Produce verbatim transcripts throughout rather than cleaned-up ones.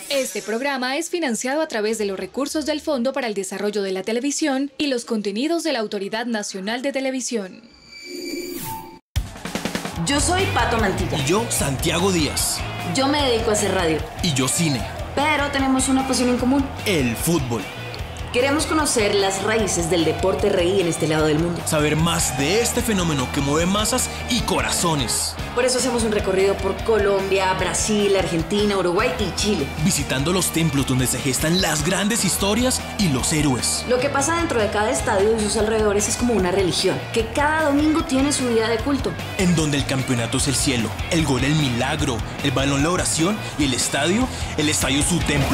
Este programa es financiado a través de los recursos del Fondo para el Desarrollo de la Televisión y los contenidos de la Autoridad Nacional de Televisión. Yo soy Pato Mantilla. Y yo, Santiago Díaz. Yo me dedico a hacer radio. Y yo, cine. Pero tenemos una pasión en común. El fútbol. Queremos conocer las raíces del deporte rey en este lado del mundo. Saber más de este fenómeno que mueve masas y corazones. Por eso hacemos un recorrido por Colombia, Brasil, Argentina, Uruguay y Chile. Visitando los templos donde se gestan las grandes historias y los héroes. Lo que pasa dentro de cada estadio y sus alrededores es como una religión, que cada domingo tiene su día de culto. En donde el campeonato es el cielo, el gol el milagro, el balón la oración y el estadio, el estadio su templo.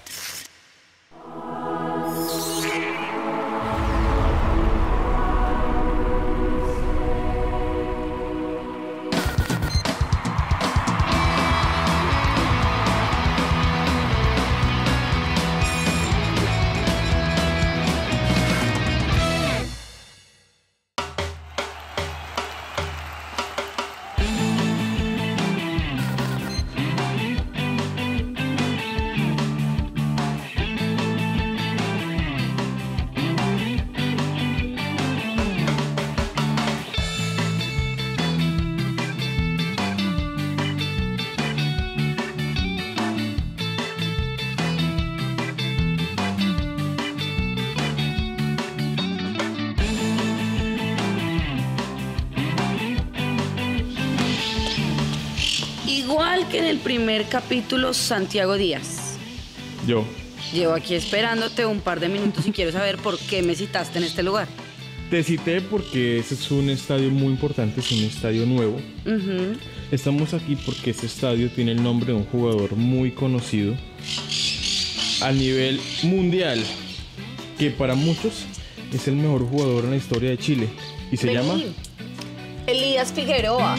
Igual que en el primer capítulo, Santiago Díaz. Yo. Llevo aquí esperándote un par de minutos y quiero saber por qué me citaste en este lugar. Te cité porque ese es un estadio muy importante, es un estadio nuevo. Uh-huh. Estamos aquí porque este estadio tiene el nombre de un jugador muy conocido a nivel mundial, que para muchos es el mejor jugador en la historia de Chile. Y se Vení. llama... Elías Figueroa.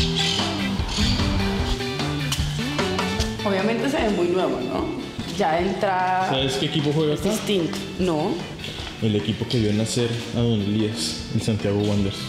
Obviamente se ve muy nuevo, ¿no? Ya entra... ¿Sabes qué equipo juega acá? Distinto. No. El equipo que vio nacer a Don Elías, el Santiago Wanderers.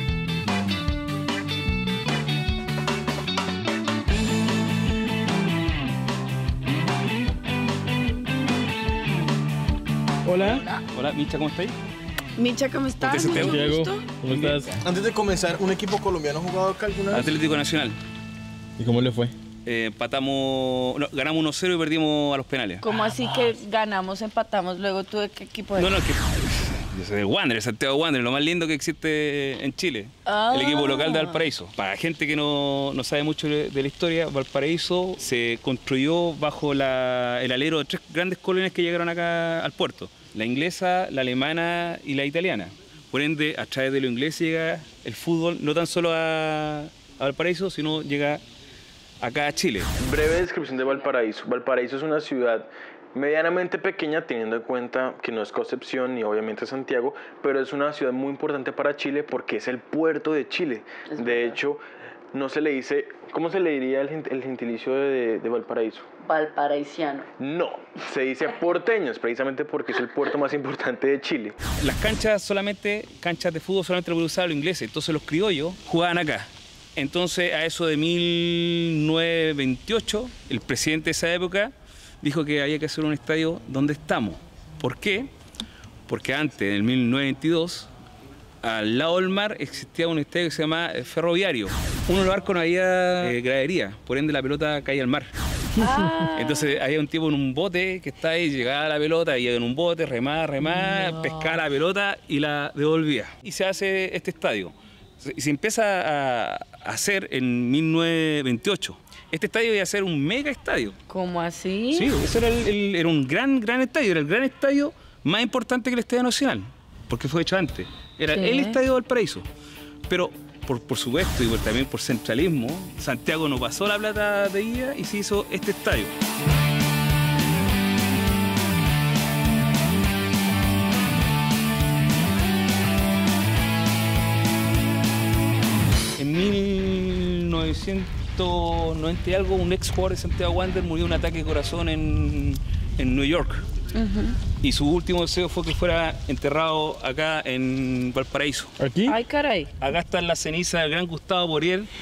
Hola. Hola. Hola, Micha, ¿cómo estáis? Micha, ¿cómo estás? Mucho Santiago, gusto. ¿cómo estás? Antes de comenzar, ¿un equipo colombiano ha jugado acá alguna vez? Atlético Nacional. ¿Y cómo le fue? Eh, empatamos, no, ganamos uno cero y perdimos a los penales. ¿Cómo así que ganamos, empatamos, luego tú de qué equipo eres? No, no, es que yo soy del Wanderers, Santiago Wanderers, lo más lindo que existe en Chile. Ah. El equipo local de Valparaíso. Para gente que no, no sabe mucho de la historia, Valparaíso se construyó bajo la, el alero de tres grandes colonias que llegaron acá al puerto. La inglesa, la alemana y la italiana. Por ende, a través de lo inglés llega el fútbol, no tan solo a, a Valparaíso, sino llega acá a Chile. Breve descripción de Valparaíso. Valparaíso es una ciudad medianamente pequeña, teniendo en cuenta que no es Concepción ni obviamente Santiago, pero es una ciudad muy importante para Chile porque es el puerto de Chile. Es de verdad. hecho, no se le dice, ¿cómo se le diría el, gent- el gentilicio de, de Valparaíso? Valparaisiano. No, se dice porteños, precisamente porque es el puerto más importante de Chile. Las canchas solamente, canchas de fútbol solamente lo usaban los ingleses, entonces los criollos jugaban acá. Entonces, a eso de mil novecientos veintiocho, el presidente de esa época dijo que había que hacer un estadio donde estamos. ¿Por qué? Porque antes, en el mil novecientos veintidós, al lado del mar existía un estadio que se llama Ferroviario. Uno de los arcos no había eh, gradería, por ende la pelota caía al mar. Ah. Entonces había un tipo en un bote que está ahí, llegaba la pelota, iba en un bote, remaba, remaba, No. pescaba la pelota y la devolvía. Y se hace este estadio. Y se empieza a hacer en mil novecientos veintiocho. Este estadio iba a ser un mega estadio. ¿Cómo así? Sí, eso era, el- el- era un gran, gran estadio. Era el gran estadio más importante que el Estadio Nacional, porque fue hecho antes. Era Sí. el Estadio Valparaíso. Pero, por, por supuesto, y por- también por centralismo, Santiago no pasó la plata de guía y se hizo este estadio. En mil novecientos noventa y algo, un ex jugador de Santiago Wanderers murió de un ataque de corazón en, en New York. Uh-huh. Y su último deseo fue que fuera enterrado acá en Valparaíso. ¿Aquí? Ay, caray. Acá están las cenizas del gran Gustavo Boriel,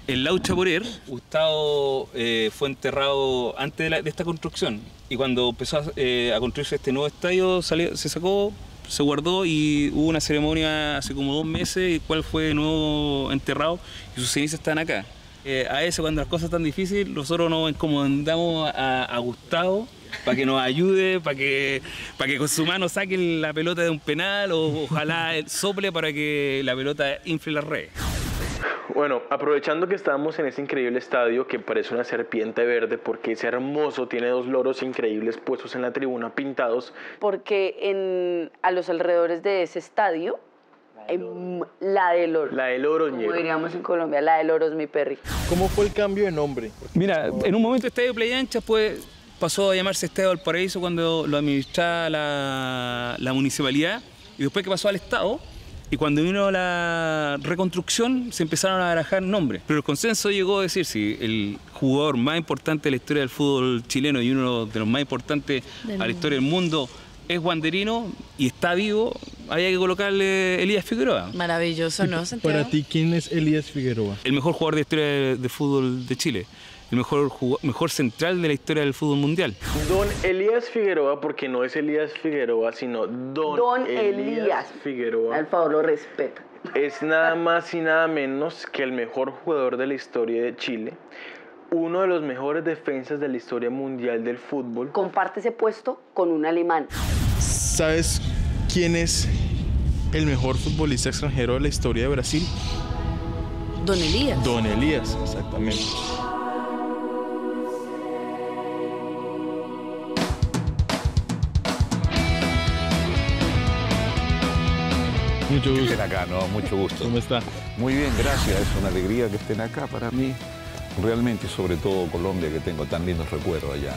El Lau Chaporer, Gustavo eh, fue enterrado antes de, la, de esta construcción. Y cuando empezó a, eh, a construirse este nuevo estadio, salió, se sacó, se guardó y hubo una ceremonia hace como dos meses, el cual fue de nuevo enterrado y sus cenizas están acá. Eh, a veces cuando las cosas están difíciles, nosotros nos encomendamos a, a Gustavo para que nos ayude, para que, para que con su mano saque la pelota de un penal o ojalá él sople para que la pelota infle las redes. Bueno, aprovechando que estamos en ese increíble estadio que parece una serpiente verde porque es hermoso, tiene dos loros increíbles puestos en la tribuna, pintados. Porque en, a los alrededores de ese estadio, hay la del oro. La del oro, como ñero. diríamos en Colombia, la del oro es mi perri. ¿Cómo fue el cambio de nombre? Mira, en un momento Estadio Playa Ancha pues, pasó a llamarse Estadio Valparaíso cuando lo administraba la, la municipalidad y después que pasó al Estado. Y cuando vino la reconstrucción se empezaron a barajar nombres. Pero el consenso llegó a decir, si el jugador más importante de la historia del fútbol chileno y uno de los más importantes a la historia del mundo es wanderino y está vivo, había que colocarle Elías Figueroa. Maravilloso, ¿no, Santiago? Para ti, ¿quién es Elías Figueroa? El mejor jugador de la historia de, de fútbol de Chile. El mejor, mejor central de la historia del fútbol mundial. Don Elías Figueroa, porque no es Elías Figueroa, sino Don, Don Elías, Elías Figueroa. Al favor, lo respeta. Es nada más y nada menos que el mejor jugador de la historia de Chile, uno de los mejores defensas de la historia mundial del fútbol. Comparte ese puesto con un alemán. ¿Sabes quién es el mejor futbolista extranjero de la historia de Brasil? Don Elías. Don Elías, exactamente. Mucho Que gusto. estén acá, ¿no? Mucho gusto. ¿Cómo está? Muy bien, gracias. Es una alegría que estén acá para mí. Realmente, sobre todo Colombia, que tengo tan lindos recuerdos allá.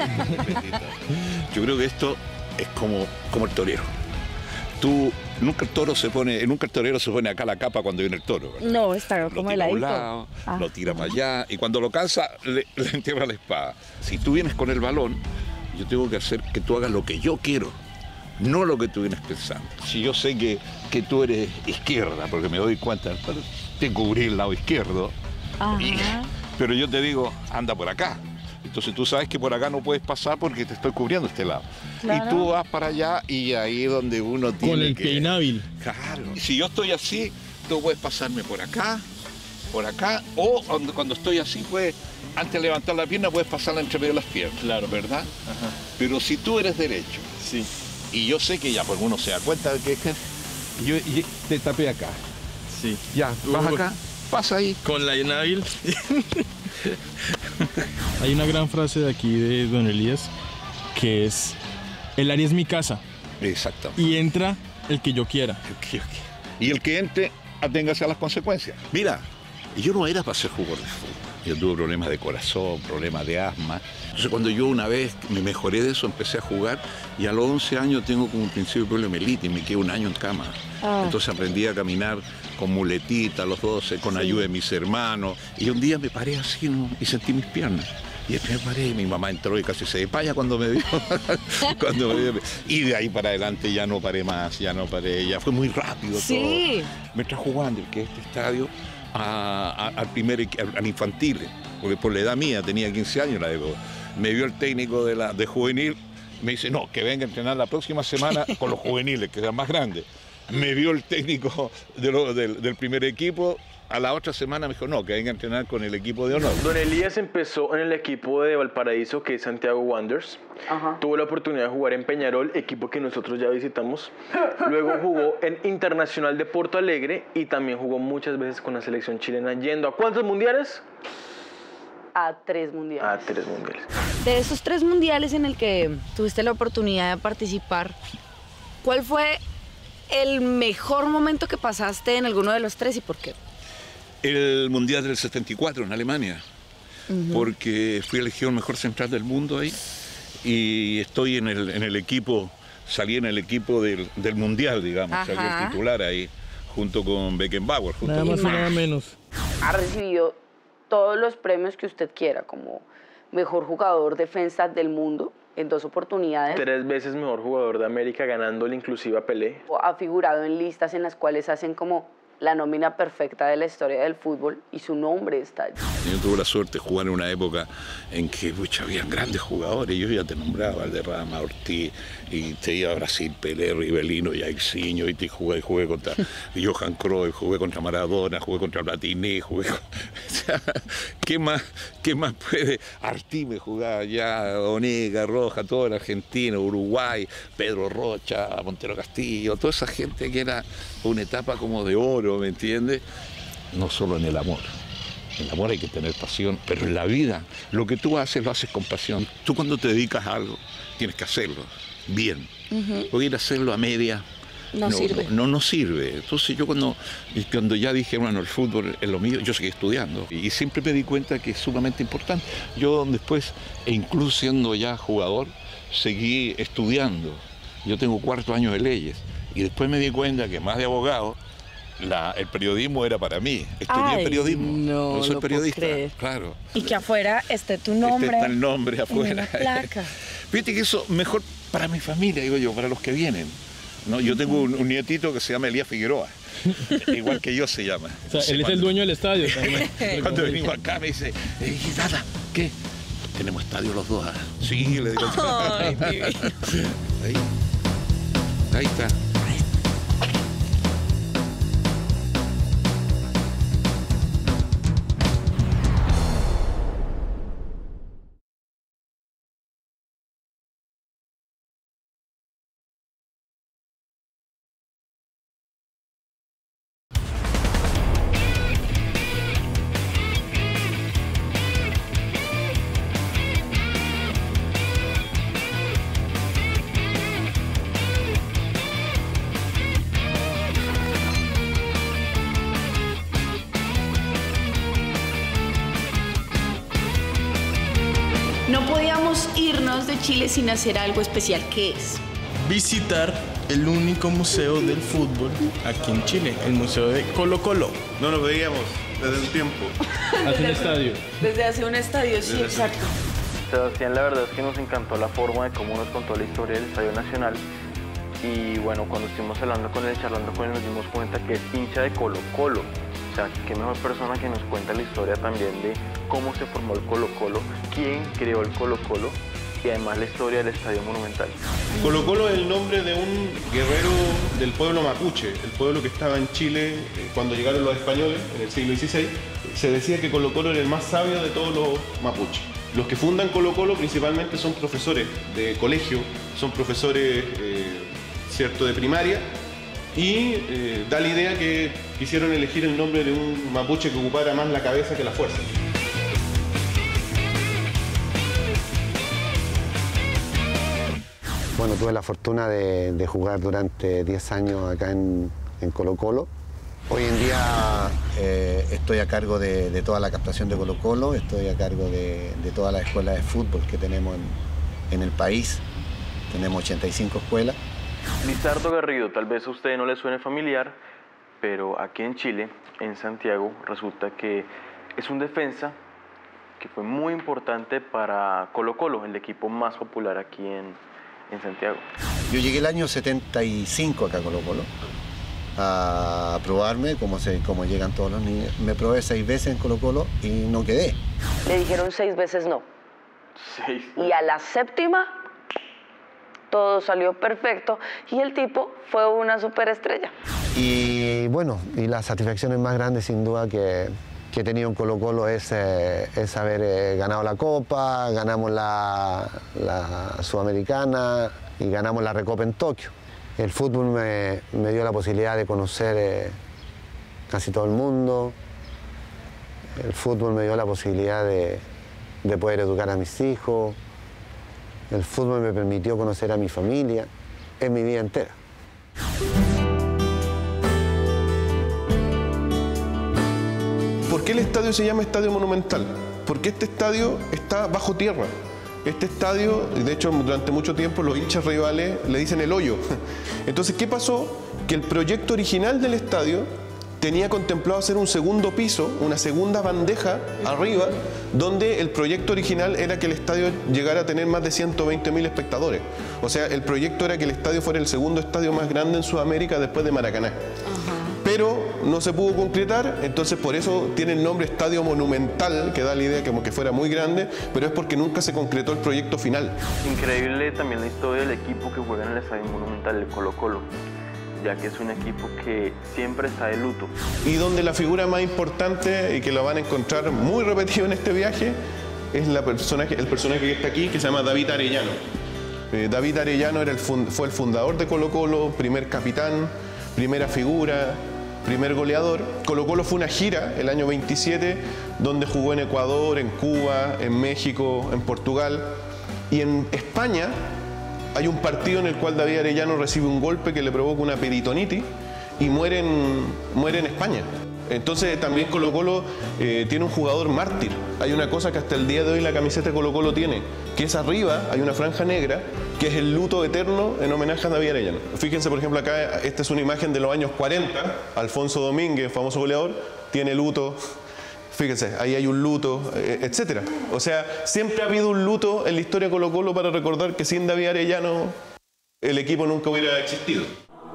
Yo creo que esto es como, como el torero. Tú, nunca el toro se pone, nunca el torero se pone acá la capa cuando viene el toro, ¿verdad? No, está Lo como tira a un heladito. lado, Ah. lo tira para allá y cuando lo cansa le, le entierra la espada. Si tú vienes con el balón, yo tengo que hacer que tú hagas lo que yo quiero, no lo que tú vienes pensando. Si yo sé que, que tú eres izquierda, porque me doy cuenta, te cubrí el lado izquierdo, y- pero yo te digo, anda por acá. Entonces tú sabes que por acá no puedes pasar porque te estoy cubriendo este lado. Claro. Y tú vas para allá y ahí es donde uno tiene Con el que... pie inhábil. Claro. Si yo estoy así, tú puedes pasarme por acá, por acá, o cuando, cuando estoy así, pues, antes de levantar la pierna, puedes pasarla entre medio de las piernas. Claro. ¿Verdad? Ajá. Pero si tú eres derecho, Sí. y yo sé que ya, pues uno se da cuenta de que, que yo, yo te tapé acá. Sí. Ya, vas Uy. acá, pasa ahí. Con la inhábil. Hay una gran frase de aquí de Don Elías que es: el área es mi casa Exactamente. y entra el que yo quiera. Ok, ok. Y el que entre, aténgase a las consecuencias. Mira, yo no era para ser jugador de fútbol. Yo tuve problemas de corazón, problemas de asma. Entonces cuando yo una vez me mejoré de eso, empecé a jugar y a los once años tengo como un principio de poliomielitis y me quedé un año en cama. Ah. Entonces aprendí a caminar con muletita a los doce, con ayuda de mis hermanos. Y un día me paré así, ¿no? Y sentí mis piernas. Y después me paré y mi mamá entró y casi se desmaya cuando me vio. cuando me vio. Y de ahí para adelante ya no paré más, ya no paré, ya fue muy rápido Sí. todo. Me trajo Wander, que es este estadio, a- a- al primer equi- al, al infantil, porque por la edad mía, tenía quince años la época. Me vio el técnico de, la, de juvenil, me dice, no, que venga a entrenar la próxima semana con los juveniles, que sean más grandes. Me vio el técnico de lo- del, del primer equipo, a la otra semana me dijo, no, que venga a entrenar con el equipo de honor. Don Elías empezó en el equipo de Valparaíso, que es Santiago Wanderers. Ajá. Tuvo la oportunidad de jugar en Peñarol, equipo que nosotros ya visitamos. Luego jugó en Internacional de Porto Alegre y también jugó muchas veces con la selección chilena, yendo a ¿cuántos mundiales? A tres mundiales. A tres mundiales. De esos tres mundiales en el que tuviste la oportunidad de participar, ¿cuál fue el mejor momento que pasaste en alguno de los tres y por qué? El Mundial del setenta y cuatro en Alemania, porque fui elegido el mejor central del mundo ahí y estoy en el, en el equipo, salí en el equipo del, del Mundial, digamos, salí Ajá. el titular ahí, junto con Beckenbauer. Junto Nada con- más y nada menos. Ha recibido todos los premios que usted quiera, como mejor jugador defensa del mundo en dos oportunidades. Tres veces mejor jugador de América, ganándole inclusive a Pelé. Ha figurado en listas en las cuales hacen como la nómina perfecta de la historia del fútbol y su nombre está allí. Yo tuve la suerte de jugar en una época en que pucha, habían grandes jugadores. Yo ya te nombraba Valderrama, Ortiz, y te iba a Brasil, Pelé, Rivelino, Jairzinho, y te jugué, jugué contra Johan Cruyff, jugué contra Maradona, jugué contra Platini, jugué con... O sea, ¿qué más, qué más puede? Artime jugaba allá, Onega, Roja, todo en Argentina, Uruguay, Pedro Rocha, Montero Castillo, toda esa gente que era una etapa como de oro, ¿me entiendes? No solo en el amor. En el amor hay que tener pasión, pero en la vida lo que tú haces lo haces con pasión. Tú cuando te dedicas a algo tienes que hacerlo bien. Uh-huh. Porque ir a hacerlo a media no, no sirve. No, no, no sirve. Entonces yo cuando, cuando ya dije, bueno, el fútbol es lo mío, yo seguí estudiando. Y siempre me di cuenta que es sumamente importante. Yo después, e incluso siendo ya jugador, seguí estudiando. Yo tengo cuarto año de leyes. Y después me di cuenta que más de abogado, la, el periodismo era para mí. Estudié Ay, periodismo. No, no soy no periodista. puedo creer. Claro. Y que afuera esté tu nombre. Este está el nombre afuera. En la placa. Fíjate que eso mejor para mi familia, digo yo, para los que vienen. ¿No? Yo tengo un, un nietito que se llama Elías Figueroa. Igual que yo se llama. O sea, él es el dueño del estadio también. Cuando venimos acá me dice, eh, nada, ¿qué? Tenemos estadio los dos. ¿Ah? Sí, le digo. Ay, ahí. Ahí está. No podíamos irnos de Chile sin hacer algo especial. ¿Qué es? Visitar el único museo del fútbol aquí en Chile, el Museo de Colo Colo. No nos veíamos desde un tiempo. Hace un estadio. Desde hace un estadio, sí, Desde exacto. Sebastián, la verdad es que nos encantó la forma de cómo nos contó la historia del Estadio Nacional. Y bueno, cuando estuvimos hablando con él, charlando con él, nos dimos cuenta que es hincha de Colo Colo. O sea, qué mejor persona que nos cuenta la historia también de cómo se formó el Colo Colo, quién creó el Colo Colo y además la historia del Estadio Monumental. Colo Colo es el nombre de un guerrero del pueblo mapuche, el pueblo que estaba en Chile cuando llegaron los españoles en el siglo dieciséis. Se decía que Colo Colo era el más sabio de todos los mapuches. Los que fundan Colo Colo principalmente son profesores de colegio, son profesores eh, cierto, de primaria, y eh, da la idea que quisieron elegir el nombre de un mapuche que ocupara más la cabeza que la fuerza. Bueno, tuve la fortuna de, de jugar durante diez años acá en, en Colo Colo. Hoy en día eh, estoy a cargo de, de toda la captación de Colo Colo, estoy a cargo de, de todas las escuelas de fútbol que tenemos en, en el país. Tenemos ochenta y cinco escuelas. Lizardo Garrido, tal vez a usted no le suene familiar, pero aquí en Chile, en Santiago, resulta que es un defensa que fue muy importante para Colo Colo, el equipo más popular aquí en, en Santiago. Yo llegué el año setenta y cinco acá a Colo Colo a probarme, como, se, como llegan todos los niños. Me probé seis veces en Colo Colo y no quedé. Le dijeron seis veces no. Seis. Y a la séptima, todo salió perfecto y el tipo fue una superestrella. Y bueno, y las satisfacciones más grandes sin duda que, que he tenido en Colo Colo es, eh, es haber eh, ganado la Copa, ganamos la, la Sudamericana y ganamos la Recopa en Tokio. El fútbol me, me dio la posibilidad de conocer eh, casi todo el mundo. El fútbol me dio la posibilidad de, de poder educar a mis hijos. El fútbol me permitió conocer a mi familia en mi vida entera. ¿Por qué el estadio se llama Estadio Monumental? Porque este estadio está bajo tierra. Este estadio, de hecho, durante mucho tiempo los hinchas rivales le dicen el hoyo. Entonces, ¿qué pasó? Que el proyecto original del estadio tenía contemplado hacer un segundo piso, una segunda bandeja arriba, donde el proyecto original era que el estadio llegara a tener más de ciento veinte mil espectadores. O sea, el proyecto era que el estadio fuera el segundo estadio más grande en Sudamérica después de Maracaná. Ajá. pero no se pudo concretar, entonces por eso tiene el nombre Estadio Monumental, que da la idea como que fuera muy grande, pero es porque nunca se concretó el proyecto final. Increíble también la historia del equipo que juega en el Estadio Monumental, el Colo-Colo, ya que es un equipo que siempre está de luto. Y donde la figura más importante, y que la van a encontrar muy repetido en este viaje, es la personaje, el personaje que está aquí, que se llama David Arellano. Eh, David Arellano era el fund, fue el fundador de Colo-Colo, primer capitán, primera figura, primer goleador. Colo-Colo fue una gira el año veintisiete, donde jugó en Ecuador, en Cuba, en México, en Portugal. Y en España hay un partido en el cual David Arellano recibe un golpe que le provoca una peritonitis y muere en, muere en España. Entonces también Colo-Colo eh, tiene un jugador mártir. Hay una cosa que hasta el día de hoy la camiseta de Colo-Colo tiene, que es arriba, hay una franja negra, que es el luto eterno en homenaje a David Arellano. Fíjense, por ejemplo, acá, esta es una imagen de los años cuarenta, Alfonso Domínguez, famoso goleador, tiene luto. Fíjense, ahí hay un luto, etcétera. O sea, siempre ha habido un luto en la historia de Colo-Colo para recordar que sin David Arellano el equipo nunca hubiera existido.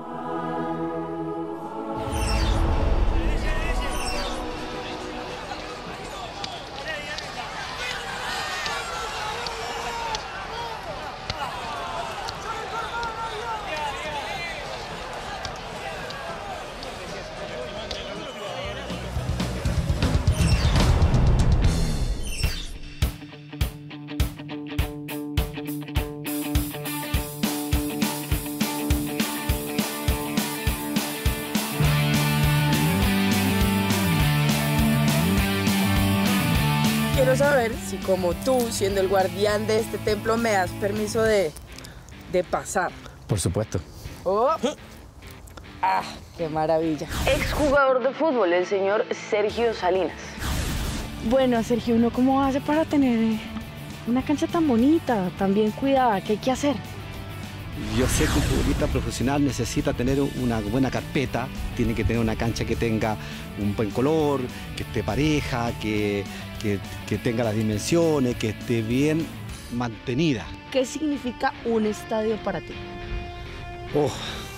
Quiero saber si, como tú, siendo el guardián de este templo, me das permiso de, de pasar. Por supuesto. Oh. ¡Ah, qué maravilla! Exjugador de fútbol, el señor Sergio Salinas. Bueno, Sergio, ¿uno cómo hace para tener una cancha tan bonita, tan bien cuidada? ¿Qué hay que hacer? Yo sé que un futbolista profesional necesita tener una buena carpeta, tiene que tener una cancha que tenga un buen color, que esté pareja, que, que, que tenga las dimensiones, que esté bien mantenida. ¿Qué significa un estadio para ti? Oh,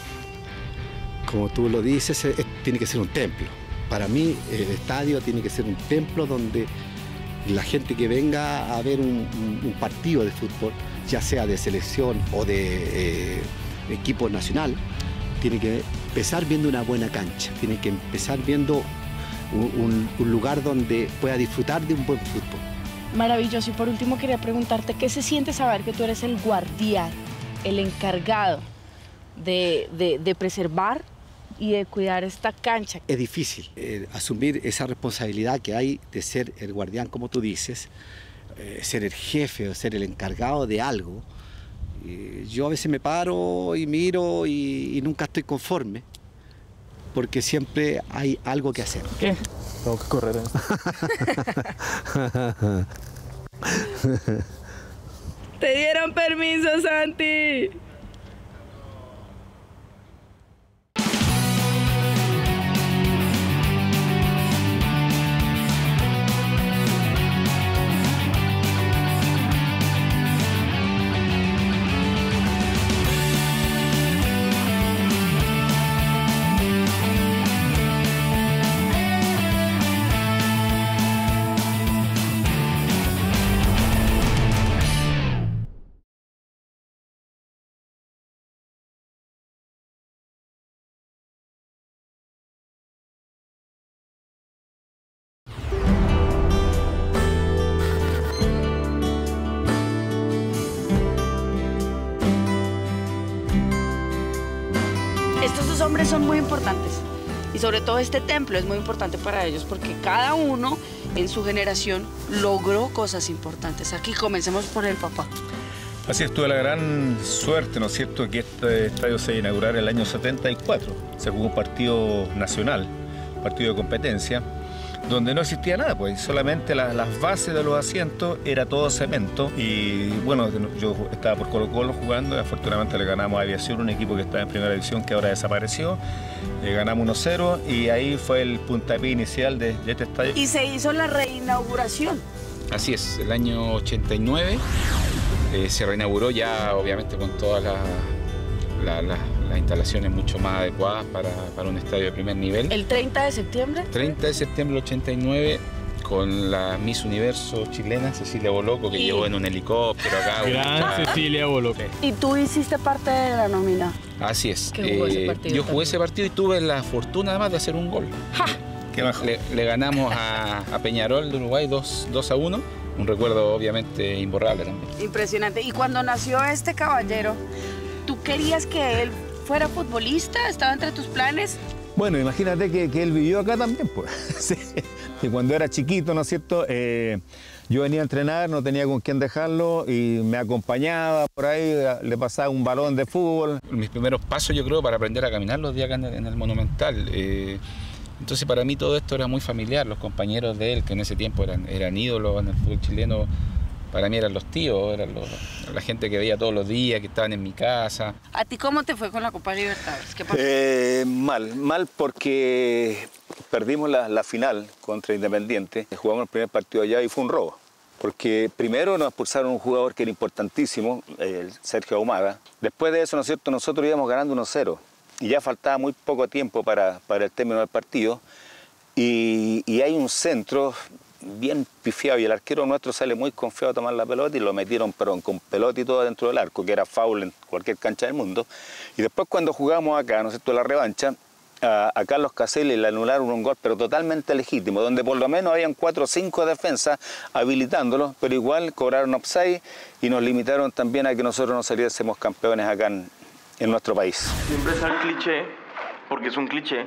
como tú lo dices, es, tiene que ser un templo. Para mí, el estadio tiene que ser un templo donde la gente que venga a ver un, un, un partido de fútbol, ya sea de selección o de eh, equipo nacional, tiene que empezar viendo una buena cancha, tiene que empezar viendo un, un, un lugar donde pueda disfrutar de un buen fútbol. Maravilloso. Y por último quería preguntarte, ¿qué se siente saber que tú eres el guardián, el encargado de, de, de preservar y de cuidar esta cancha? Es difícil eh, asumir esa responsabilidad que hay de ser el guardián, como tú dices, eh, ser el jefe o ser el encargado de algo. Eh, yo a veces me paro y miro y, y nunca estoy conforme, porque siempre hay algo que hacer. ¿Qué? Tengo que correr. ¡Te dieron permiso, Santi! Estos dos hombres son muy importantes y sobre todo este templo es muy importante para ellos porque cada uno en su generación logró cosas importantes. Aquí comencemos por el papá. Así es, tuve la gran suerte, ¿no es cierto?, que este estadio se inaugurara en el año setenta y cuatro. Se jugó un partido nacional, un partido de competencia, donde no existía nada, pues solamente la, las bases de los asientos era todo cemento. Y bueno, yo estaba por Colo-Colo jugando y afortunadamente le ganamos a Aviación, un equipo que estaba en primera división que ahora desapareció. Le ganamos uno cero y ahí fue el puntapié inicial de, de este estadio. Y se hizo la reinauguración. Así es, el año ochenta y nueve eh, se reinauguró ya obviamente con todas las, la, la, las instalaciones mucho más adecuadas para, para un estadio de primer nivel. ¿El treinta de septiembre? treinta de septiembre del ochenta y nueve, con la Miss Universo chilena, Cecilia Boloco, que y... llegó en un helicóptero acá. Gran una... Cecilia Boloco. ¿Y tú hiciste parte de la nómina? Así es. ¿Qué jugó ese eh, partido yo jugué también? ese partido y tuve la fortuna además de hacer un gol. ¡Ja! Que le, le ganamos a, a Peñarol de Uruguay dos a uno. Un recuerdo obviamente imborrable también. Impresionante. Y cuando nació este caballero, ¿tú querías que él fuera futbolista? ¿Estaba entre tus planes? Bueno, imagínate que, que él vivió acá también, pues. Sí. Y cuando era chiquito, ¿no es cierto? Eh, yo venía a entrenar, no tenía con quién dejarlo y me acompañaba por ahí, le pasaba un balón de fútbol. Mis primeros pasos, yo creo, para aprender a caminar los días acá en el, en el Monumental. Eh, entonces, para mí todo esto era muy familiar. Los compañeros de él, que en ese tiempo eran, eran ídolos en el fútbol chileno, para mí eran los tíos, eran los, la gente que veía todos los días, que estaban en mi casa. ¿A ti cómo te fue con la Copa Libertadores? ¿Qué pasó? Eh, mal, mal porque perdimos la, la final contra Independiente. Jugamos el primer partido allá y fue un robo. Porque primero nos expulsaron un jugador que era importantísimo, el Sergio Ahumada. Después de eso, ¿no es cierto?, nosotros íbamos ganando uno cero. Y ya faltaba muy poco tiempo para, para el término del partido. Y, y hay un centro bien pifiado y el arquero nuestro sale muy confiado a tomar la pelota y lo metieron pero con pelota y todo dentro del arco, que era foul en cualquier cancha del mundo. Y después cuando jugamos acá, ¿no es cierto?, la revancha, a, a Carlos Caselli le anularon un gol pero totalmente legítimo, donde por lo menos habían cuatro o cinco defensas habilitándolo, pero igual cobraron offside y nos limitaron también a que nosotros no saliésemos campeones acá en, en nuestro país. Siempre es el cliché, porque es un cliché,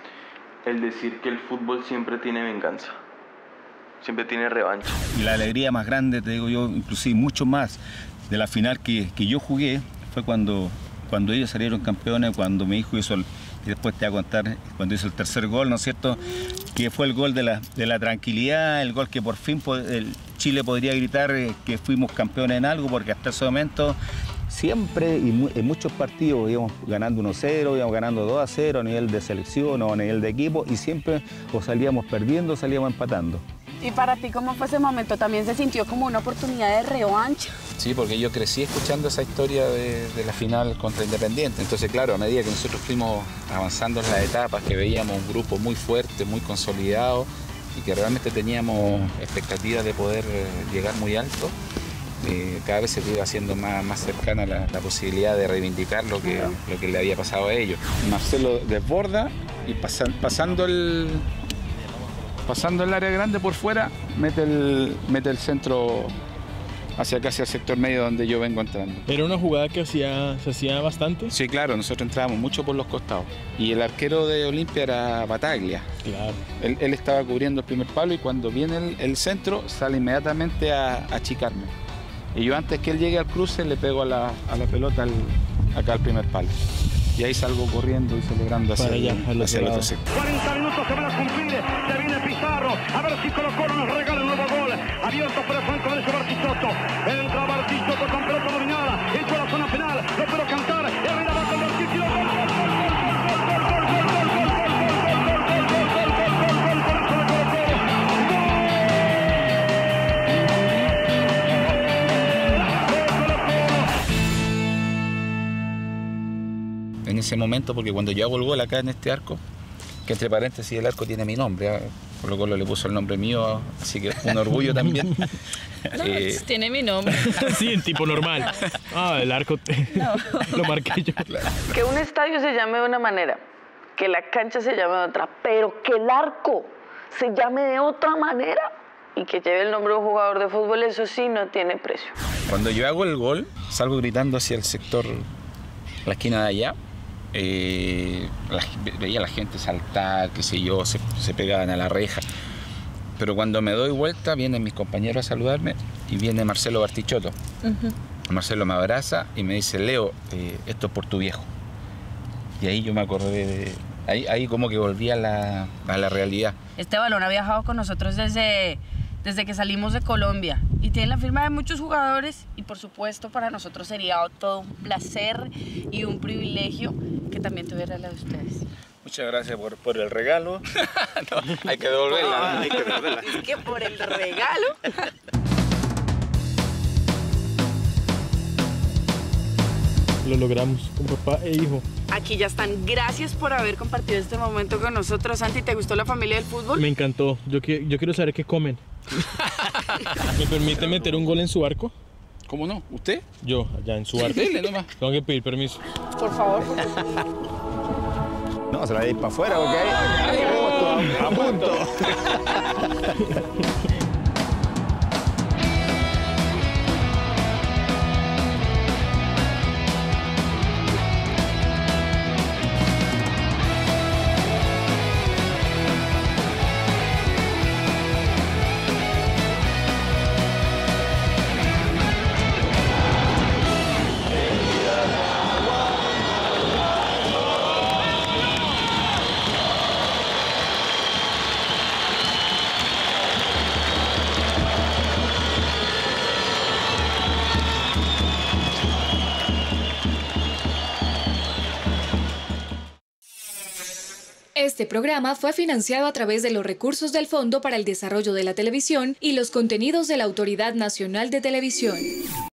el decir que el fútbol siempre tiene venganza. Siempre tiene revancha. Y la alegría más grande, te digo yo, inclusive mucho más de la final que, que yo jugué, fue cuando, cuando ellos salieron campeones, cuando mi hijo hizo, el, y después te voy a contar, cuando hizo el tercer gol, ¿no es cierto?, que fue el gol de la, de la tranquilidad, el gol que por fin el Chile podría gritar que fuimos campeones en algo, porque hasta ese momento siempre y en muchos partidos íbamos ganando uno cero, íbamos ganando dos a cero a nivel de selección o a nivel de equipo, y siempre o salíamos perdiendo o salíamos empatando. ¿Y para ti cómo fue ese momento? ¿También se sintió como una oportunidad de revancha? Sí, porque yo crecí escuchando esa historia de, de la final contra Independiente. Entonces, claro, a medida que nosotros fuimos avanzando en las etapas, que veíamos un grupo muy fuerte, muy consolidado y que realmente teníamos expectativas de poder llegar muy alto, eh, cada vez se iba haciendo más, más cercana la, la posibilidad de reivindicar lo que, lo que le había pasado a ellos. Marcelo desborda y pasan, pasando el... Pasando el área grande por fuera, mete el, mete el centro hacia casi el sector medio donde yo vengo entrando. ¿Era una jugada que hacía, se hacía bastante? Sí, claro, nosotros entrábamos mucho por los costados. Y el arquero de Olimpia era Bataglia. Claro. Él, él estaba cubriendo el primer palo y cuando viene el, el centro sale inmediatamente a, a achicarme. Y yo antes que él llegue al cruce le pego a la, a la pelota al, acá al primer palo. Y ahí salgo corriendo y celebrando hacia, allá, el, hacia el otro sector. cuarenta minutos se van a cumplir, se viene Pizarro, a ver si Colo Colo nos regala el nuevo gol, abierto por el Franco de Bartichotto, entra Bartichotto con pelota dominada, hecho a la zona penal, lo puedo cantar, Herrera va con Bartichotto, gol, gol, gol, gol, en ese momento, porque cuando yo hago el gol acá en este arco, que entre paréntesis el arco tiene mi nombre, por lo cual le puso el nombre mío, así que un orgullo también. No, eh, tiene mi nombre. Sí, en tipo normal. Ah, el arco no. Lo marqué yo. Que un estadio se llame de una manera, que la cancha se llame de otra, pero que el arco se llame de otra manera y que lleve el nombre de un jugador de fútbol, eso sí no tiene precio. Cuando yo hago el gol, salgo gritando hacia el sector, la esquina de allá. Eh, la, veía a la gente saltar, qué sé yo, se, se pegaban a la reja. Pero cuando me doy vuelta, vienen mis compañeros a saludarme y viene Marcelo Bartichotto. Uh-huh. Marcelo me abraza y me dice, Leo, eh, esto es por tu viejo. Y ahí yo me acordé de... Ahí, ahí como que volví a la, a la realidad. Este balón ha viajado con nosotros desde, desde que salimos de Colombia y tiene la firma de muchos jugadores y por supuesto para nosotros sería todo un placer y un privilegio que también tuviera la de ustedes. Muchas gracias por, por el regalo. No, hay que devolverla. No, hay que devolverla. Es que por el regalo. Lo logramos con papá e hijo. Aquí ya están. Gracias por haber compartido este momento con nosotros. Santi, ¿te gustó la familia del fútbol? Me encantó. Yo, que, yo quiero saber qué comen. ¿Me permite meter un gol en su arco? ¿Cómo no? ¿Usted? Yo, allá en su arco. Dele nomás. Tengo que pedir permiso. Por favor. No, se la va a ir para afuera, ¿ok? A punto. Este programa fue financiado a través de los recursos del Fondo para el Desarrollo de la Televisión y los contenidos de la Autoridad Nacional de Televisión.